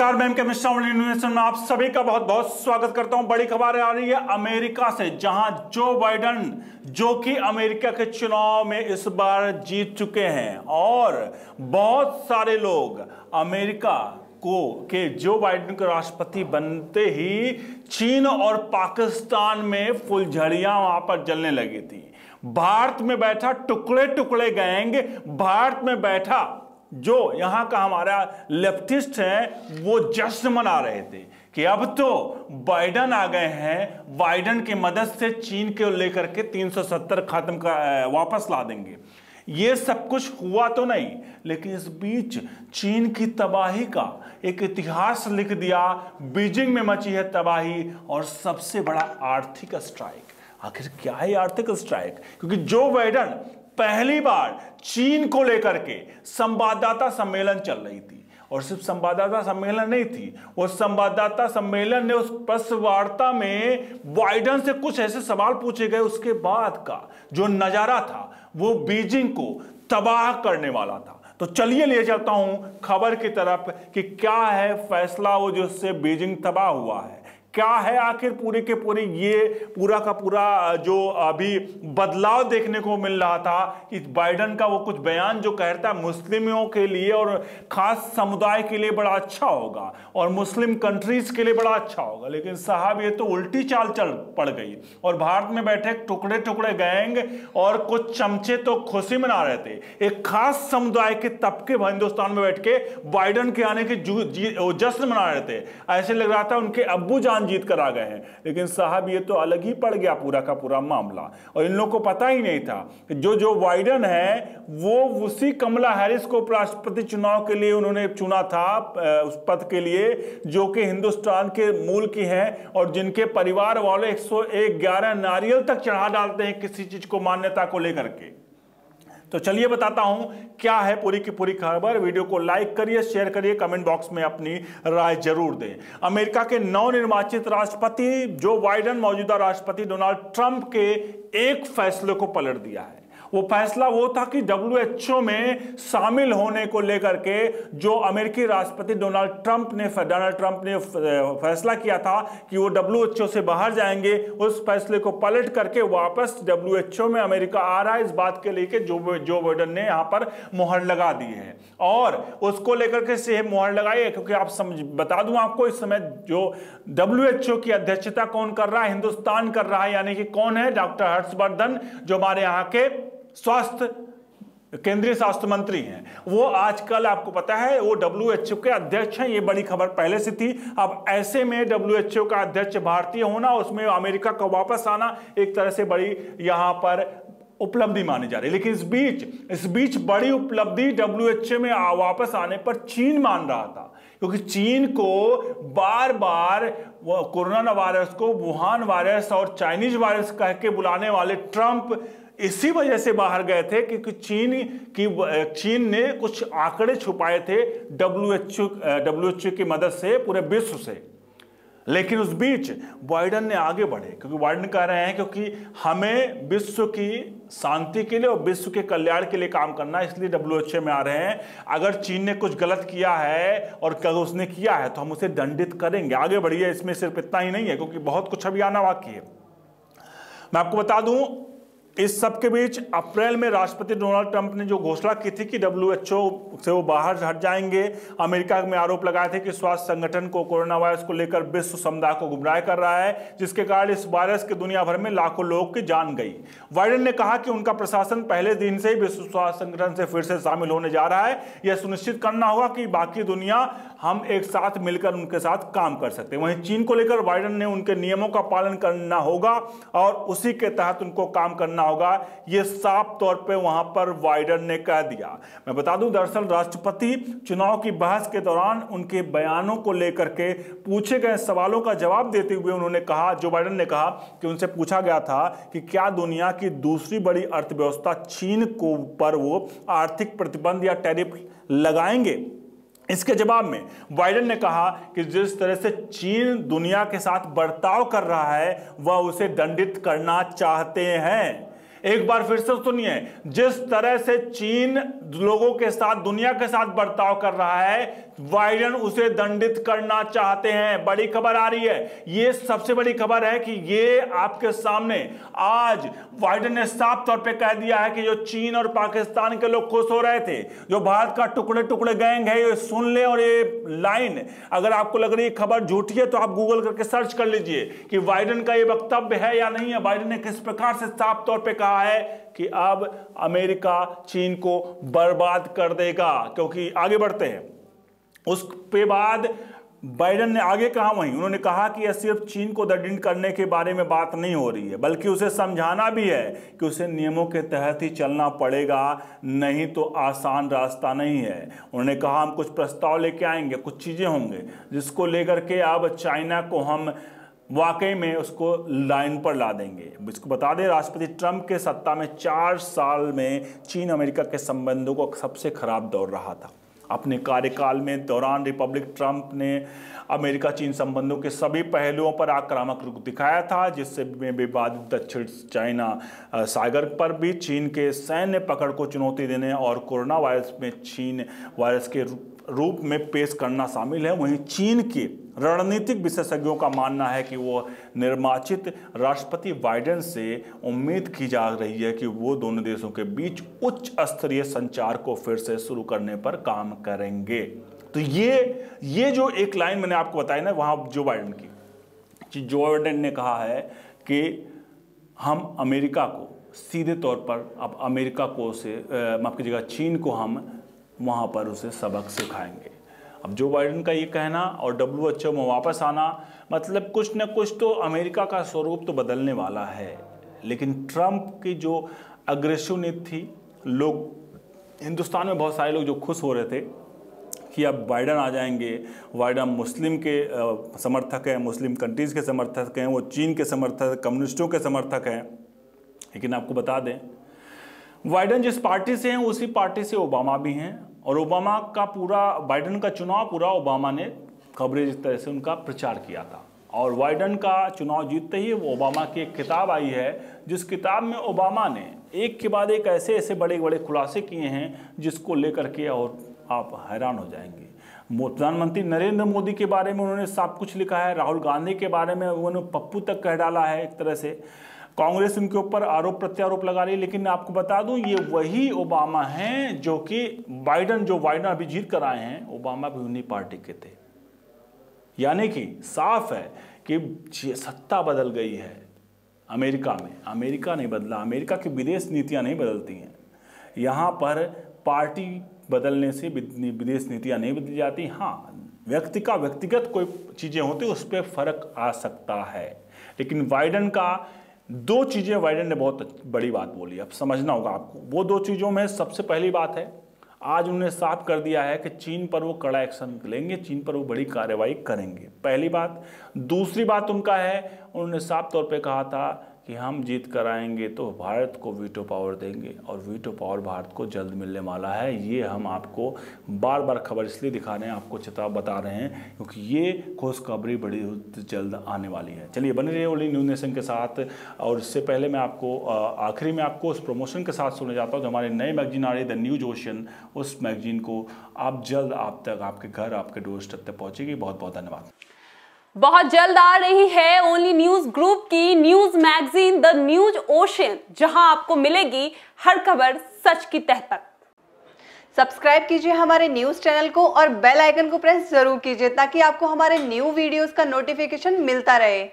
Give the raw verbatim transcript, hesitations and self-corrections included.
नमस्कार, मैं के मिश्रा में आप सभी का बहुत बहुत स्वागत करता हूं। बड़ी खबर आ रही है अमेरिका से, जहां जो बाइडन जो कि अमेरिका के चुनाव में इस बार जीत चुके हैं और बहुत सारे लोग अमेरिका को के जो बाइडन के राष्ट्रपति बनते ही चीन और पाकिस्तान में फुलझड़ियां वहां पर जलने लगी थी। भारत में बैठा टुकड़े टुकड़े गैंग, भारत में बैठा जो यहां का हमारा लेफ्टिस्ट है वो जश्न मना रहे थे कि अब तो बाइडन आ गए हैं, बाइडन की मदद से चीन को लेकर के तीन सौ सत्तर खत्म कर वापस ला देंगे। ये सब कुछ हुआ तो नहीं, लेकिन इस बीच चीन की तबाही का एक इतिहास लिख दिया। बीजिंग में मची है तबाही और सबसे बड़ा आर्थिक स्ट्राइक। आखिर क्या है आर्थिक स्ट्राइक? क्योंकि जो बाइडन पहली बार चीन को लेकर के संवाददाता सम्मेलन चल रही थी, और सिर्फ संवाददाता सम्मेलन नहीं थी, वो संवाददाता सम्मेलन ने उस प्रेस वार्ता में बाइडन से कुछ ऐसे सवाल पूछे गए, उसके बाद का जो नजारा था वो बीजिंग को तबाह करने वाला था। तो चलिए ले चलता हूं खबर की तरफ कि क्या है फैसला वो जिससे बीजिंग तबाह हुआ है। क्या है आखिर पूरी के पूरी ये पूरा का पूरा जो अभी बदलाव देखने को मिल रहा था कि बाइडन का वो कुछ बयान जो कहता है मुस्लिमों के लिए और खास समुदाय के लिए बड़ा अच्छा होगा और मुस्लिम कंट्रीज के लिए बड़ा अच्छा होगा, लेकिन साहब ये तो उल्टी चाल चल पड़ गई और भारत में बैठे टुकड़े टुकड़े गैंग और कुछ चमचे तो खुशी मना रहे थे। एक खास समुदाय के तबके हिंदुस्तान में बैठ के बाइडन के आने के जश्न मना रहे थे। ऐसे लग रहा था उनके अब्बू जान जीत कर आ गए हैं, लेकिन साहब ये तो अलग ही पड़ गया पूरा का पूरा मामला। और इन लोगों को पता ही नहीं था कि जो जो बाइडन है वो उसी कमला हैरिस को राष्ट्रपति चुनाव के लिए उन्होंने चुना था, उस पद के लिए, जो कि हिंदुस्तान के मूल की हैं और जिनके परिवार वाले एक सौ ग्यारह नारियल तक चढ़ा डालते हैं किसी चीज को मान्यता को लेकर के। तो चलिए बताता हूं क्या है पूरी की पूरी खबर। वीडियो को लाइक करिए, शेयर करिए, कमेंट बॉक्स में अपनी राय जरूर दें। अमेरिका के नवनिर्वाचित राष्ट्रपति जो बाइडन मौजूदा राष्ट्रपति डोनाल्ड ट्रंप के एक फैसले को पलट दिया है। वो फैसला वो था कि डब्ल्यू एच ओ में शामिल होने को लेकर के जो अमेरिकी राष्ट्रपति डोनाल्ड ट्रंप ने डोनाल्ड ट्रंप ने फैसला किया था कि वो डब्ल्यू एच ओ से बाहर जाएंगे, उस फैसले को पलट करके वापस डब्ल्यू एच ओ में अमेरिका आ रहा है। इस बात के लिए जो जो बाइडन ने यहाँ पर मुहर लगा दी है और उसको लेकर के से मुहर लगाई है, क्योंकि आप समझ बता दूं आपको इस समय जो डब्ल्यू एच ओ की अध्यक्षता कौन कर रहा है? हिंदुस्तान कर रहा है। यानी कि कौन है? डॉक्टर हर्षवर्धन, जो हमारे यहाँ के स्वास्थ्य केंद्रीय स्वास्थ्य मंत्री हैं। वो आजकल आपको पता है वो डब्ल्यू एच ओ के अध्यक्ष हैं। ये बड़ी खबर पहले से थी। अब ऐसे में डब्ल्यू एच ओ का अध्यक्ष भारतीय होना, उसमें अमेरिका का वापस आना एक तरह से बड़ी यहां पर उपलब्धि मानी जा रही है। लेकिन इस बीच इस बीच बड़ी उपलब्धि डब्ल्यू एच ओ में वापस आने पर चीन मान रहा था, क्योंकि चीन को बार बार कोरोना वायरस को वुहान वायरस और चाइनीज वायरस कह के बुलाने वाले ट्रंप इसी वजह से बाहर गए थे क्योंकि चीन की चीन ने कुछ आंकड़े छुपाए थे W H O W H O की मदद से पूरे विश्व से। लेकिन उस बीच बाइडन ने आगे बढ़े, क्योंकि बाइडन कह रहे हैं क्योंकि हमें विश्व की शांति के लिए और विश्व के कल्याण के लिए काम करना है, इसलिए डब्ल्यू एच ओ में आ रहे हैं। अगर चीन ने कुछ गलत किया है और कल उसने किया है तो हम उसे दंडित करेंगे। आगे बढ़िए, इसमें सिर्फ इतना ही नहीं है क्योंकि बहुत कुछ अभी आना बाकी है। मैं आपको बता दूं इस सब के बीच अप्रैल में राष्ट्रपति डोनाल्ड ट्रंप ने जो घोषणा की थी कि डब्ल्यू एच ओ से वो बाहर हट जाएंगे, अमेरिका में आरोप लगाए थे कि स्वास्थ्य संगठन को कोरोना वायरस को लेकर विश्व समुदाय को गुमराह कर रहा है, जिसके कारण इस वायरस के दुनिया भर में लाखों लोगों की जान गई। बाइडन ने कहा कि उनका प्रशासन पहले दिन से ही विश्व स्वास्थ्य संगठन से फिर से शामिल होने जा रहा है। यह सुनिश्चित करना होगा कि बाकी दुनिया हम एक साथ मिलकर उनके साथ काम कर सकते हैं। वहीं चीन को लेकर बाइडन ने उनके नियमों का पालन करना होगा और उसी के तहत उनको काम करना होगा, यह साफ तौर पे वहां पर बाइडन ने कह दिया। मैं बता दूं दरअसल राष्ट्रपति चुनाव की बहस के दौरान उनके बयानों को लेकर के पूछे गए सवालों का जवाब देते हुए उन्होंने कहा, जो बाइडन ने कहा कि उनसे पूछा गया था कि क्या दुनिया की दूसरी बड़ी अर्थव्यवस्था चीन को पर वो आर्थिक प्रतिबंध या टैरिफ लगाएंगे। इसके जवाब में बाइडन ने कहा कि जिस तरह से चीन दुनिया के साथ बर्ताव कर रहा है वह उसे दंडित करना चाहते हैं। एक बार फिर से सुनिए, जिस तरह से चीन लोगों के साथ, दुनिया के साथ बर्ताव कर रहा है, बाइडेन उसे दंडित करना चाहते हैं। बड़ी खबर आ रही है, यह सबसे बड़ी खबर है कि यह आपके सामने आज बाइडेन ने साफ तौर पे कह दिया है कि जो चीन और पाकिस्तान के लोग खुश हो रहे थे, जो भारत का टुकड़े टुकड़े गैंग है, ये सुन ले। और ये लाइन अगर आपको लग रही है खबर झूठी है तो आप गूगल करके सर्च कर लीजिए कि बाइडेन का ये वक्तव्य है या नहीं है। बाइडेन ने किस प्रकार से साफ तौर पे कहा है कि अब अमेरिका चीन को बर्बाद कर देगा। क्योंकि आगे बढ़ते हैं, उस पे बाद बाइडेन ने आगे कहा, वहीं उन्होंने कहा कि यह सिर्फ चीन को दंडित करने के बारे में बात नहीं हो रही है, बल्कि उसे समझाना भी है कि उसे नियमों के तहत ही चलना पड़ेगा, नहीं तो आसान रास्ता नहीं है। उन्होंने कहा हम कुछ प्रस्ताव लेके आएंगे, कुछ चीजें होंगे जिसको लेकर के अब चाइना को हम वाकई में उसको लाइन पर ला देंगे। इसको बता दें, राष्ट्रपति ट्रंप के सत्ता में चार साल में चीन अमेरिका के संबंधों को सबसे खराब दौर रहा था। अपने कार्यकाल में दौरान रिपब्लिक ट्रंप ने अमेरिका चीन संबंधों के सभी पहलुओं पर आक्रामक रुख दिखाया था, जिससे में विवादित दक्षिण चाइना सागर पर भी चीन के सैन्य पकड़ को चुनौती देने और कोरोना वायरस में चीन वायरस के रूप में पेश करना शामिल है। वहीं चीन के रणनीतिक विशेषज्ञों का मानना है कि वो निर्वाचित राष्ट्रपति बाइडेन से उम्मीद की जा रही है कि वो दोनों देशों के बीच उच्च स्तरीय संचार को फिर से शुरू करने पर काम करेंगे। तो ये ये जो एक लाइन मैंने आपको बताई ना वहाँ जो बाइडेन की, जो बाइडेन ने कहा है कि हम अमेरिका को सीधे तौर पर अब अमेरिका को से माफ कीजिएगा चीन को हम वहाँ पर उसे सबक सिखाएंगे। अब जो बाइडेन का ये कहना और डब्ल्यू एच ओ में वापस आना, मतलब कुछ न कुछ तो अमेरिका का स्वरूप तो बदलने वाला है। लेकिन ट्रंप की जो अग्रेसिव नीति थी, लोग हिंदुस्तान में बहुत सारे लोग जो खुश हो रहे थे कि अब बाइडेन आ जाएंगे, बाइडेन मुस्लिम के समर्थक हैं, मुस्लिम कंट्रीज़ के समर्थक हैं, वो चीन के समर्थक, कम्युनिस्टों के समर्थक हैं। लेकिन आपको बता दें, बाइडेन जिस पार्टी से हैं उसी पार्टी से ओबामा भी हैं, और ओबामा का पूरा बाइडेन का चुनाव पूरा ओबामा ने खबरें जिस तरह से उनका प्रचार किया था। और बाइडेन का चुनाव जीतते ही वो ओबामा की एक किताब आई है, जिस किताब में ओबामा ने एक के बाद एक ऐसे ऐसे बड़े बड़े खुलासे किए हैं जिसको लेकर के और आप हैरान हो जाएंगे। प्रधानमंत्री नरेंद्र मोदी के बारे में उन्होंने सब कुछ लिखा है, राहुल गांधी के बारे में उन्होंने पप्पू तक कह डाला है। एक तरह से कांग्रेस उनके ऊपर आरोप प्रत्यारोप लगा रही है। लेकिन आपको बता दूं, ये वही ओबामा हैं जो कि बाइडेन जो बाइडेन अभी जीत कर आए हैं, ओबामा भी उन्हीं पार्टी के थे। यानी कि साफ है कि सत्ता बदल गई है अमेरिका में। अमेरिका नहीं बदला, अमेरिका की विदेश नीतियां नहीं बदलती हैं। यहाँ पर पार्टी बदलने से विदेश नीतियां नहीं बदली जाती। हाँ, व्यक्ति का व्यक्तिगत कोई चीज़ें होती उस पर फर्क आ सकता है। लेकिन बाइडेन का दो चीज़ें, बाइडेन ने बहुत बड़ी बात बोली, अब समझना होगा आपको। वो दो चीज़ों में सबसे पहली बात है, आज उन्होंने साफ कर दिया है कि चीन पर वो कड़ा एक्शन लेंगे, चीन पर वो बड़ी कार्रवाई करेंगे, पहली बात। दूसरी बात उनका है, उन्होंने साफ तौर पे कहा था कि हम जीत कर आएंगे तो भारत को वीटो पावर देंगे, और वीटो पावर भारत को जल्द मिलने वाला है। ये हम आपको बार बार खबर इसलिए दिखा रहे हैं, आपको चेताव बता रहे हैं, क्योंकि ये खुशखबरी बड़ी जल्द आने वाली है। चलिए बने रहिए ओनली न्यूज़ नेशन के साथ। और इससे पहले मैं आपको आखिरी में आपको उस प्रमोशन के साथ सुनने जाता हूँ जो हमारे नए मैगजीन आ रही है द न्यूज ओशन। उस मैगजीन को आप जल्द आप तक, आपके घर, आपके डोर स्टेप तक पहुँचेगी। बहुत बहुत धन्यवाद। बहुत जल्द आ रही है ओनली न्यूज ग्रुप की news magazine the news ocean, जहां आपको मिलेगी हर खबर सच की तह तक। सब्सक्राइब कीजिए हमारे न्यूज चैनल को और बेल आइकन को प्रेस जरूर कीजिए ताकि आपको हमारे न्यू वीडियोस का नोटिफिकेशन मिलता रहे।